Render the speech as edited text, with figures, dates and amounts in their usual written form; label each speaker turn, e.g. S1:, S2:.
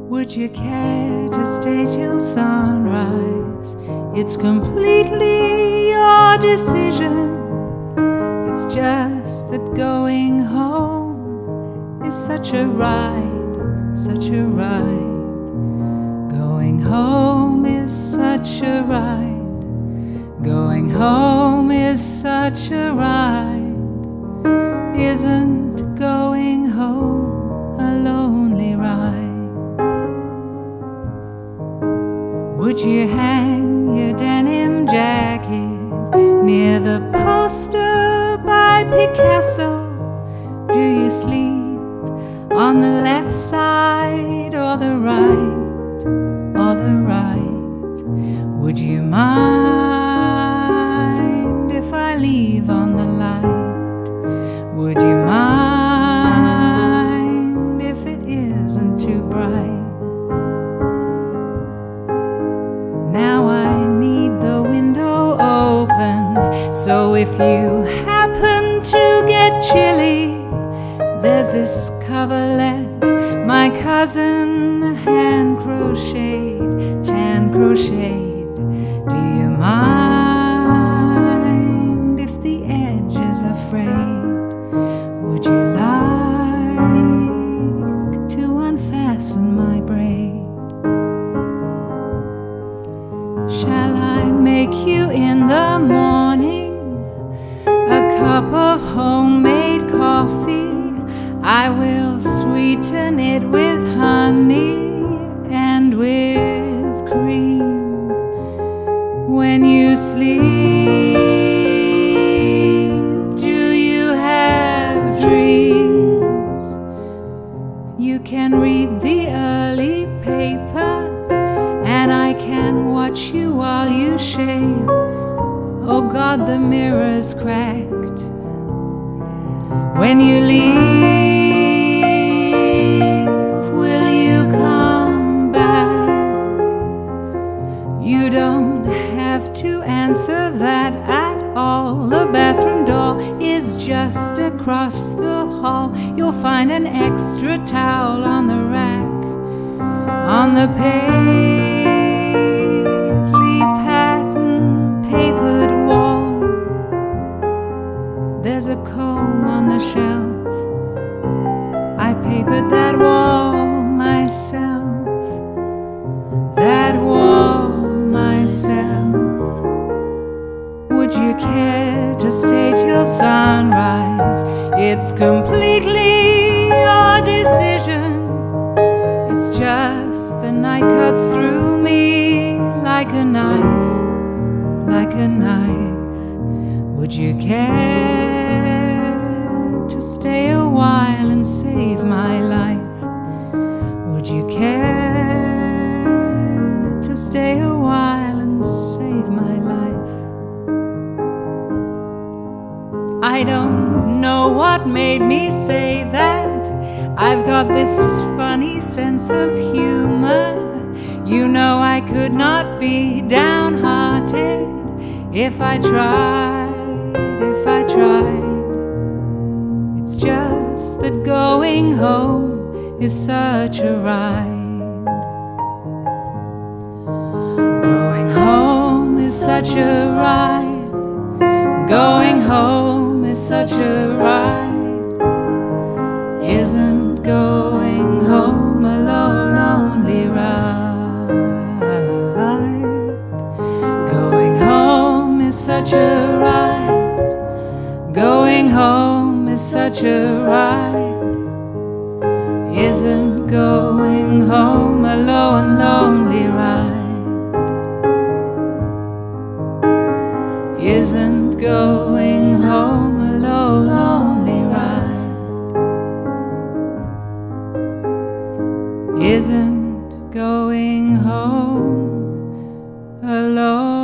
S1: Would you care to stay till sunrise? It's completely your decision. It's just that going home is such a ride, such a ride. Going home is such a ride. Going home is such a ride. Isn't going home a lonely ride? Would you hang your denim jacket near the poster by Picasso? Do you sleep on the left side or the right, or the right? Would you mind if I leave on the light? Would you mind if it isn't too bright? Now I need the window open, so if you happen to get chilly, there's this coverlet my cousin hand crocheted, hand crocheted. Do you mind if the edge is afraid? Would you like to unfasten my braid? Shall I make you in the morning a cup of homemade coffee? I will sweeten it with honey and with cream. When you sleep, do you have dreams? You can read the early paper, and I can watch you while you shave. Oh God, the mirror's cracked. When you leave, will you come back? You don't have to answer that at all. The bathroom door is just across the hall. You'll find an extra towel on the rack. On the paisley pattern papered wall, there's a comb on the shelf. I papered that wall myself, that wall myself. Would you care to stay till sunrise? It's completely your decision. It's just the night cuts through me like a knife, like a knife. Would you care to stay a while and save my life? Would you care to stay a while and save my life? I don't know what made me say that. I've got this funny sense of humor. You know I could not be downhearted if I tried, if I tried. It's just that going home is such a ride. Going home is such a ride. Going home is such a ride. Isn't going home a lonely ride? Going home is such a ride. Going home is such a ride. Isn't going home a lonely ride? Isn't going home a lonely ride? Isn't going home alone?